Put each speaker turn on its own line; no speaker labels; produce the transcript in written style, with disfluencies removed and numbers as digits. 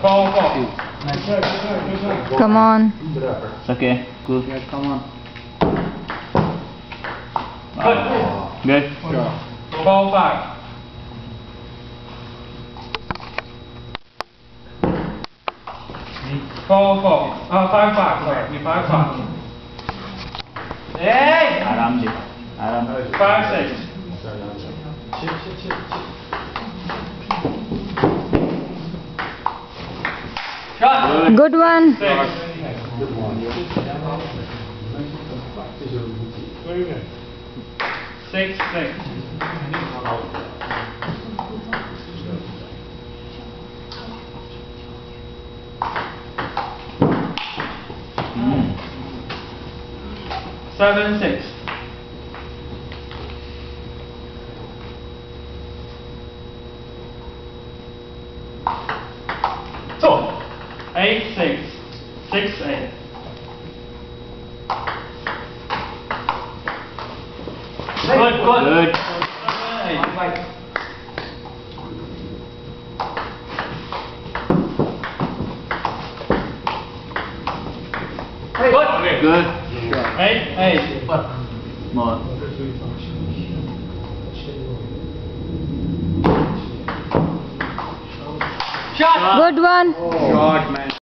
4-4.
Come on.
It's okay. Cool.
Yeah, come on.
Good.
Good.
4-5. Four. 5-5. Sorry, 5-5. Hey!
आराम से. आराम.
5-6. Shot.
Good one.
6. Very good. 6-6.
Hmm.
7-6. So 8-6. 6-8. Good.
Good.
Good.
Good.
8-8.
More.
Shot.
Good one.
Shot, man.